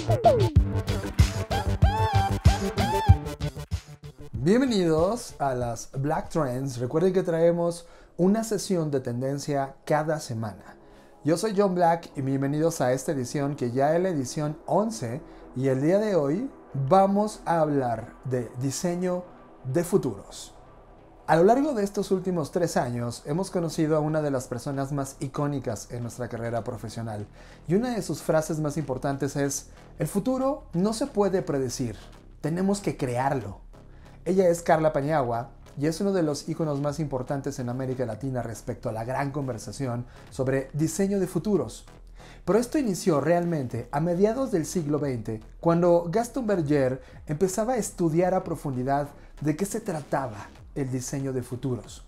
Bienvenidos a las Black Trends. Recuerden que traemos una sesión de tendencia cada semana. Yo soy John Black y bienvenidos a esta edición que ya es la edición 11 y el día de hoy vamos a hablar de diseño de futuros. A lo largo de estos últimos 3 años hemos conocido a una de las personas más icónicas en nuestra carrera profesional y una de sus frases más importantes es: el futuro no se puede predecir, tenemos que crearlo. Ella es Carla Paniagua y es uno de los íconos más importantes en América Latina respecto a la gran conversación sobre diseño de futuros. Pero esto inició realmente a mediados del siglo XX, cuando Gaston Berger empezaba a estudiar a profundidad de qué se trataba el diseño de futuros.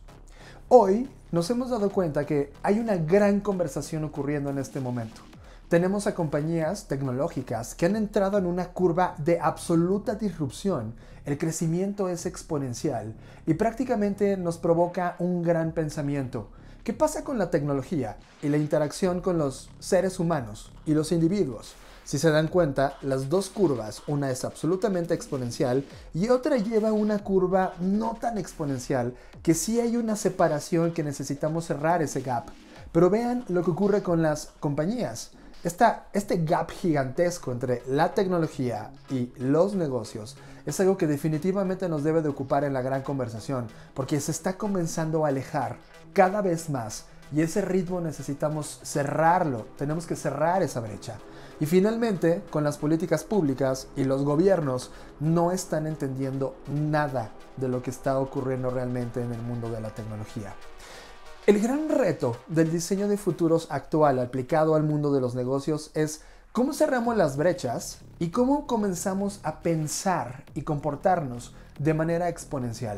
Hoy nos hemos dado cuenta que hay una gran conversación ocurriendo en este momento. Tenemos a compañías tecnológicas que han entrado en una curva de absoluta disrupción. El crecimiento es exponencial y prácticamente nos provoca un gran pensamiento. ¿Qué pasa con la tecnología y la interacción con los seres humanos y los individuos? Si se dan cuenta, las dos curvas, una es absolutamente exponencial y otra lleva una curva no tan exponencial, que sí hay una separación que necesitamos cerrar ese gap. Pero vean lo que ocurre con las compañías. Este gap gigantesco entre la tecnología y los negocios es algo que definitivamente nos debe de ocupar en la gran conversación, porque se está comenzando a alejar cada vez más y ese ritmo necesitamos cerrarlo, tenemos que cerrar esa brecha. Y finalmente, con las políticas públicas y los gobiernos no están entendiendo nada de lo que está ocurriendo realmente en el mundo de la tecnología. El gran reto del diseño de futuros actual aplicado al mundo de los negocios es cómo cerramos las brechas y cómo comenzamos a pensar y comportarnos de manera exponencial.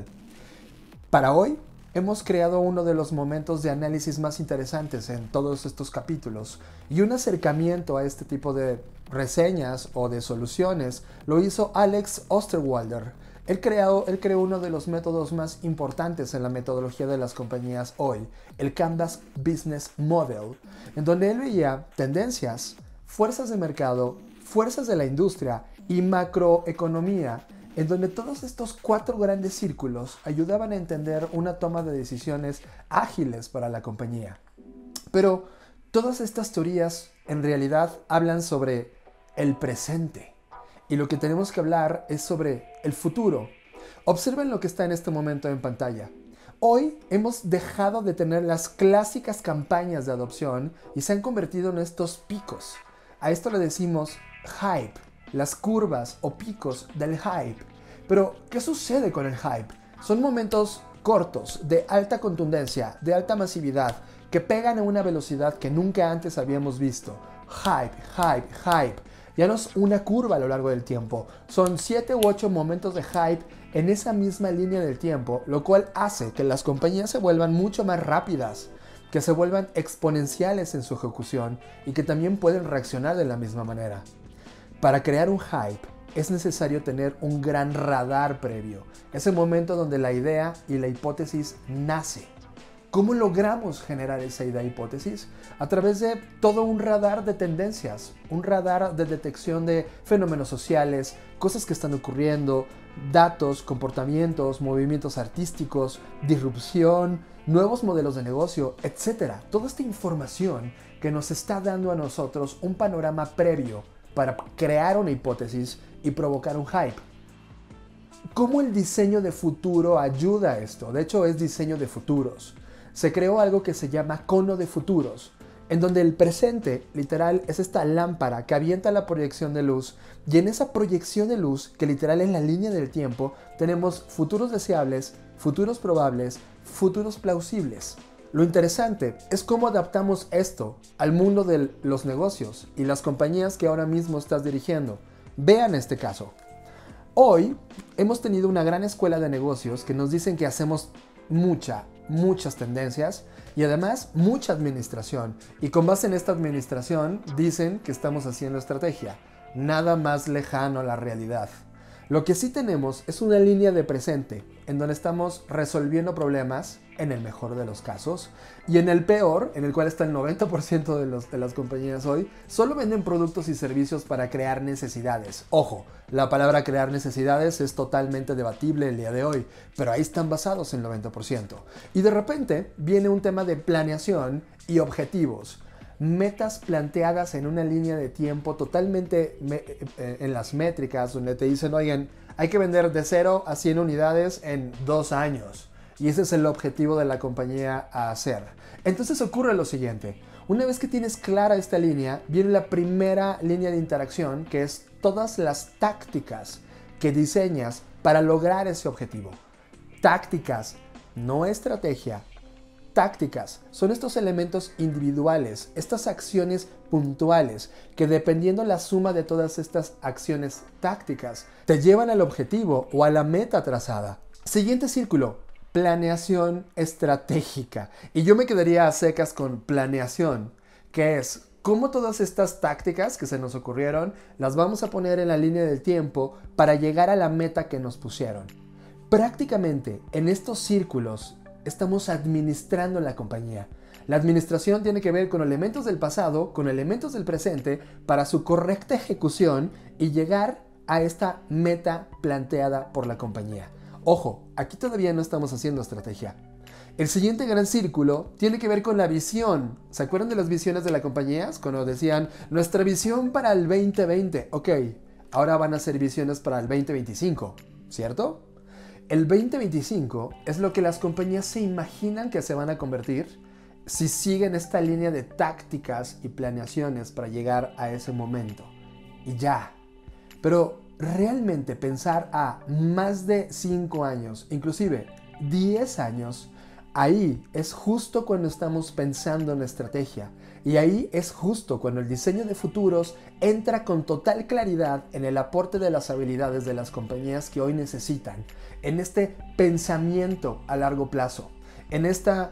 Para hoy, hemos creado uno de los momentos de análisis más interesantes en todos estos capítulos y un acercamiento a este tipo de reseñas o de soluciones lo hizo Alex Osterwalder. Él creó uno de los métodos más importantes en la metodología de las compañías hoy, el Canvas Business Model, en donde él veía tendencias, fuerzas de mercado, fuerzas de la industria y macroeconomía, en donde todos estos 4 grandes círculos ayudaban a entender una toma de decisiones ágiles para la compañía. Pero todas estas teorías en realidad hablan sobre el presente. Y lo que tenemos que hablar es sobre el futuro. Observen lo que está en este momento en pantalla. Hoy hemos dejado de tener las clásicas campañas de adopción y se han convertido en estos picos. A esto le decimos hype, las curvas o picos del hype. Pero, ¿qué sucede con el hype? Son momentos cortos, de alta contundencia, de alta masividad, que pegan a una velocidad que nunca antes habíamos visto. Hype, hype, hype. Ya no es una curva a lo largo del tiempo, son 7 u 8 momentos de hype en esa misma línea del tiempo, lo cual hace que las compañías se vuelvan mucho más rápidas, que se vuelvan exponenciales en su ejecución y que también pueden reaccionar de la misma manera. Para crear un hype es necesario tener un gran radar previo, ese momento donde la idea y la hipótesis nace. ¿Cómo logramos generar esa idea e hipótesis? A través de todo un radar de tendencias, un radar de detección de fenómenos sociales, cosas que están ocurriendo, datos, comportamientos, movimientos artísticos, disrupción, nuevos modelos de negocio, etc. Toda esta información que nos está dando a nosotros un panorama previo para crear una hipótesis y provocar un hype. ¿Cómo el diseño de futuro ayuda a esto? De hecho, es diseño de futuros. Se creó algo que se llama cono de futuros, en donde el presente, literal, es esta lámpara que avienta la proyección de luz, y en esa proyección de luz, que literal es la línea del tiempo, tenemos futuros deseables, futuros probables, futuros plausibles. Lo interesante es cómo adaptamos esto al mundo de los negocios y las compañías que ahora mismo estás dirigiendo. Vean este caso. Hoy hemos tenido una gran escuela de negocios que nos dicen que hacemos muchas tendencias y además mucha administración, y con base en esta administración dicen que estamos haciendo estrategia. Nada más lejano a la realidad. Lo que sí tenemos es una línea de presente en donde estamos resolviendo problemas en el mejor de los casos y en el peor, en el cual está el 90% de las compañías hoy, solo venden productos y servicios para crear necesidades. Ojo, la palabra crear necesidades es totalmente debatible el día de hoy, pero ahí están basados en el 90%. Y de repente viene un tema de planeación y objetivos. Metas planteadas en una línea de tiempo totalmente en las métricas, donde te dicen, oigan, hay que vender de 0 a 100 unidades en 2 años. Y ese es el objetivo de la compañía a hacer. Entonces ocurre lo siguiente. Una vez que tienes clara esta línea, viene la primera línea de interacción, que es todas las tácticas que diseñas para lograr ese objetivo. Tácticas, no estrategia. Tácticas son estos elementos individuales, estas acciones puntuales que, dependiendo la suma de todas estas acciones tácticas, te llevan al objetivo o a la meta trazada. Siguiente círculo, planeación estratégica. Y yo me quedaría a secas con planeación, que es cómo todas estas tácticas que se nos ocurrieron las vamos a poner en la línea del tiempo para llegar a la meta que nos pusieron. Prácticamente en estos círculos estamos administrando la compañía. La administración tiene que ver con elementos del pasado, con elementos del presente, para su correcta ejecución y llegar a esta meta planteada por la compañía. Ojo, aquí todavía no estamos haciendo estrategia. El siguiente gran círculo tiene que ver con la visión. ¿Se acuerdan de las visiones de las compañías? Cuando decían, nuestra visión para el 2020. Ok, ahora van a ser visiones para el 2025, ¿cierto? El 2025 es lo que las compañías se imaginan que se van a convertir si siguen esta línea de tácticas y planeaciones para llegar a ese momento. Y ya. Pero realmente pensar a más de 5 años, inclusive 10 años, ahí es justo cuando estamos pensando en estrategia. Y ahí es justo cuando el diseño de futuros entra con total claridad en el aporte de las habilidades de las compañías que hoy necesitan, en este pensamiento a largo plazo, en esta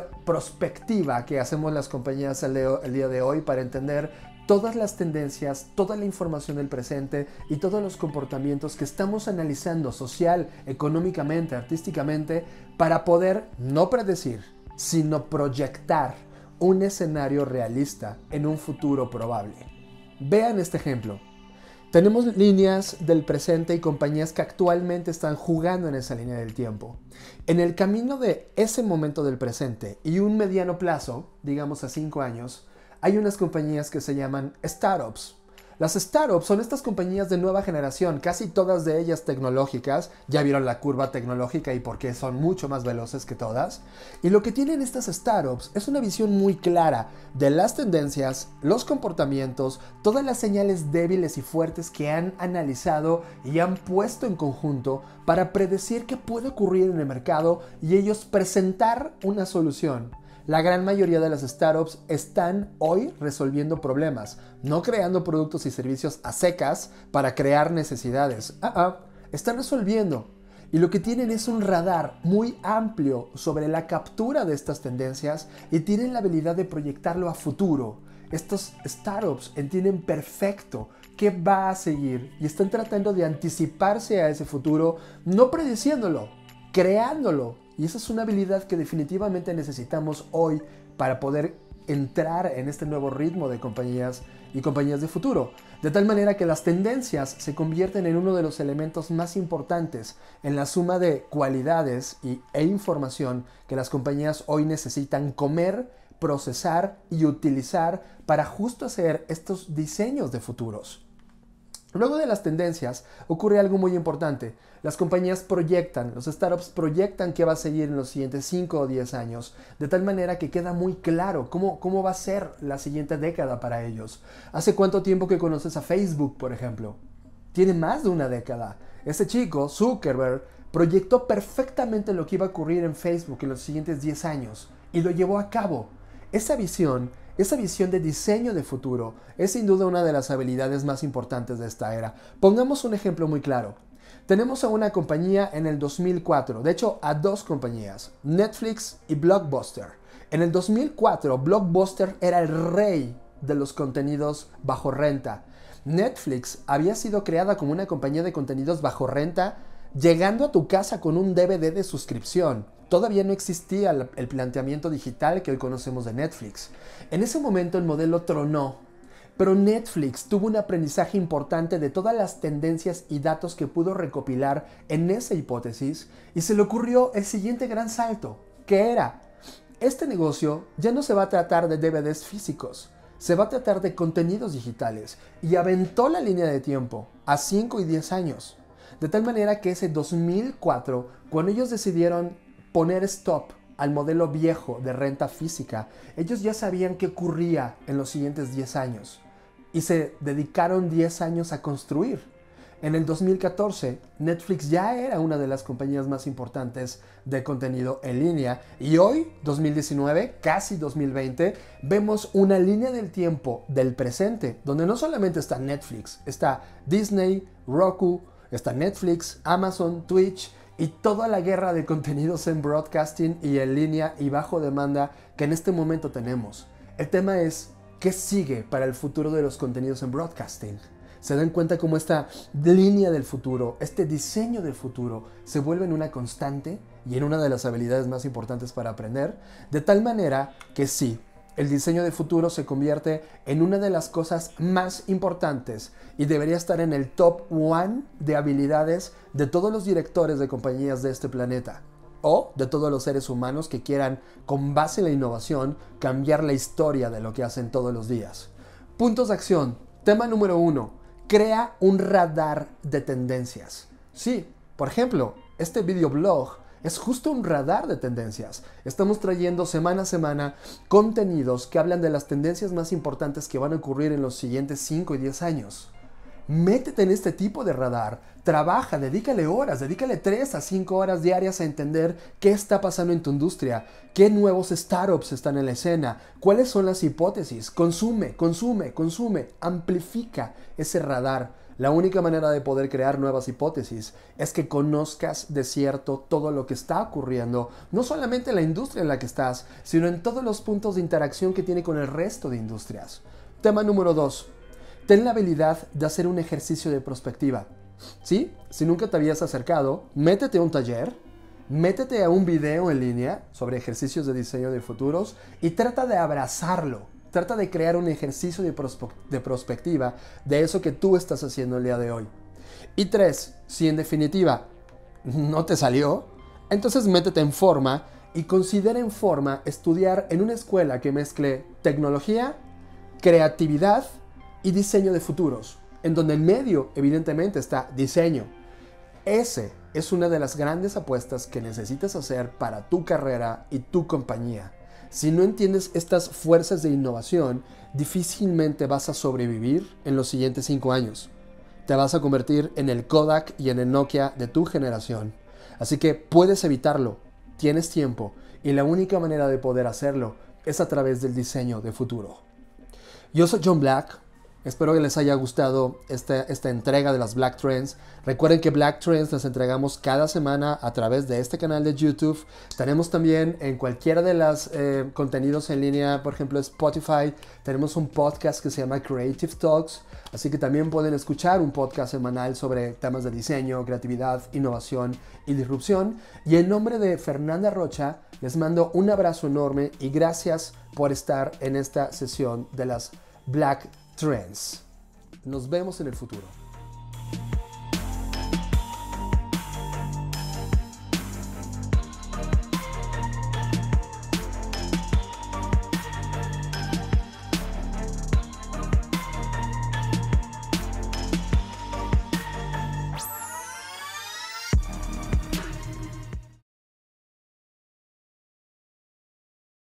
prospectiva que hacemos las compañías el día de hoy para entender todas las tendencias, toda la información del presente y todos los comportamientos que estamos analizando social, económicamente, artísticamente, para poder no predecir, sino proyectar un escenario realista en un futuro probable. Vean este ejemplo. Tenemos líneas del presente y compañías que actualmente están jugando en esa línea del tiempo. En el camino de ese momento del presente y un mediano plazo, digamos a 5 años, hay unas compañías que se llaman startups. Las startups son estas compañías de nueva generación, casi todas de ellas tecnológicas. Ya vieron la curva tecnológica y por qué son mucho más veloces que todas. Y lo que tienen estas startups es una visión muy clara de las tendencias, los comportamientos, todas las señales débiles y fuertes que han analizado y han puesto en conjunto para predecir qué puede ocurrir en el mercado y ellos presentar una solución. La gran mayoría de las startups están hoy resolviendo problemas, no creando productos y servicios a secas para crear necesidades. Están resolviendo. Y lo que tienen es un radar muy amplio sobre la captura de estas tendencias y tienen la habilidad de proyectarlo a futuro. Estos startups entienden perfecto qué va a seguir y están tratando de anticiparse a ese futuro, no prediciéndolo, creándolo. Y esa es una habilidad que definitivamente necesitamos hoy para poder entrar en este nuevo ritmo de compañías y compañías de futuro. De tal manera que las tendencias se convierten en uno de los elementos más importantes en la suma de cualidades e información que las compañías hoy necesitan comer, procesar y utilizar para justo hacer estos diseños de futuros. Luego de las tendencias ocurre algo muy importante. Las compañías proyectan, los startups proyectan qué va a seguir en los siguientes 5 o 10 años, de tal manera que queda muy claro cómo va a ser la siguiente década para ellos. ¿Hace cuánto tiempo que conoces a Facebook, por ejemplo? Tiene más de una década. Ese chico, Zuckerberg, proyectó perfectamente lo que iba a ocurrir en Facebook en los siguientes 10 años y lo llevó a cabo. Esa visión de diseño de futuro es sin duda una de las habilidades más importantes de esta era. Pongamos un ejemplo muy claro. Tenemos a una compañía en el 2004, de hecho a dos compañías, Netflix y Blockbuster. En el 2004, Blockbuster era el rey de los contenidos bajo renta. Netflix había sido creada como una compañía de contenidos bajo renta, llegando a tu casa con un DVD de suscripción. Todavía no existía el planteamiento digital que hoy conocemos de Netflix. En ese momento el modelo tronó, pero Netflix tuvo un aprendizaje importante de todas las tendencias y datos que pudo recopilar en esa hipótesis y se le ocurrió el siguiente gran salto, que era: este negocio ya no se va a tratar de DVDs físicos, se va a tratar de contenidos digitales, y aventó la línea de tiempo a 5 y 10 años. De tal manera que ese 2004, cuando ellos decidieron poner stop al modelo viejo de renta física, ellos ya sabían qué ocurría en los siguientes 10 años y se dedicaron 10 años a construir. En el 2014, Netflix ya era una de las compañías más importantes de contenido en línea, y hoy, 2019, casi 2020, vemos una línea del tiempo del presente, donde no solamente está Netflix, está Disney, Roku, está Netflix, Amazon, Twitch y toda la guerra de contenidos en broadcasting y en línea y bajo demanda que en este momento tenemos. El tema es: ¿qué sigue para el futuro de los contenidos en broadcasting? Se dan cuenta cómo esta línea del futuro, este diseño del futuro, se vuelve en una constante y en una de las habilidades más importantes para aprender, de tal manera que sí, el diseño de futuro se convierte en una de las cosas más importantes y debería estar en el top 1 de habilidades de todos los directores de compañías de este planeta, o de todos los seres humanos que quieran, con base en la innovación, cambiar la historia de lo que hacen todos los días. Puntos de acción. Tema número 1. Crea un radar de tendencias. Sí, por ejemplo, este videoblog es justo un radar de tendencias. Estamos trayendo semana a semana contenidos que hablan de las tendencias más importantes que van a ocurrir en los siguientes 5 y 10 años. Métete en este tipo de radar, trabaja, dedícale horas, dedícale 3 a 5 horas diarias a entender qué está pasando en tu industria, qué nuevos startups están en la escena, cuáles son las hipótesis. Consume, amplifica ese radar. La única manera de poder crear nuevas hipótesis es que conozcas de cierto todo lo que está ocurriendo, no solamente en la industria en la que estás, sino en todos los puntos de interacción que tiene con el resto de industrias. Tema número 2. Ten la habilidad de hacer un ejercicio de prospectiva. ¿Sí? Si nunca te habías acercado, métete a un taller, métete a un video en línea sobre ejercicios de diseño de futuros y trata de abrazarlo. Trata de crear un ejercicio de prospectiva de eso que tú estás haciendo el día de hoy. Y 3, si en definitiva no te salió, entonces métete en forma y considera en forma estudiar en una escuela que mezcle tecnología, creatividad y diseño de futuros, en donde en medio evidentemente está diseño. Ese es una de las grandes apuestas que necesitas hacer para tu carrera y tu compañía. Si no entiendes estas fuerzas de innovación, difícilmente vas a sobrevivir en los siguientes 5 años. Te vas a convertir en el Kodak y en el Nokia de tu generación. Así que puedes evitarlo, tienes tiempo, y la única manera de poder hacerlo es a través del diseño de futuro. Yo soy John Black. Espero que les haya gustado esta entrega de las Black Trends. Recuerden que Black Trends las entregamos cada semana a través de este canal de YouTube. Tenemos también en cualquiera de los contenidos en línea, por ejemplo Spotify, tenemos un podcast que se llama Creative Talks. Así que también pueden escuchar un podcast semanal sobre temas de diseño, creatividad, innovación y disrupción. Y en nombre de Fernanda Rocha, les mando un abrazo enorme y gracias por estar en esta sesión de las Black Trends. Nos vemos en el futuro.